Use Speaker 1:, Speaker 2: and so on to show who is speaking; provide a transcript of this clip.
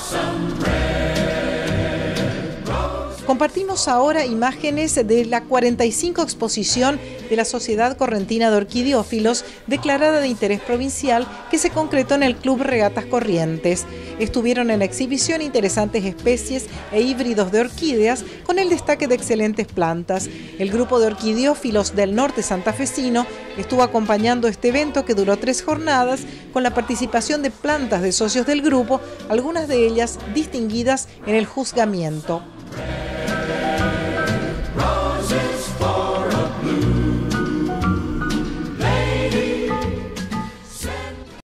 Speaker 1: Compartimos ahora imágenes de la 45 exposición de la Sociedad Correntina de Orquidiófilos, declarada de interés provincial, que se concretó en el Club Regatas Corrientes. Estuvieron en la exhibición interesantes especies e híbridos de orquídeas, con el destaque de excelentes plantas. El grupo de orquidiófilos del norte santafesino estuvo acompañando este evento, que duró 3 jornadas, con la participación de plantas de socios del grupo, algunas de ellas distinguidas en el juzgamiento.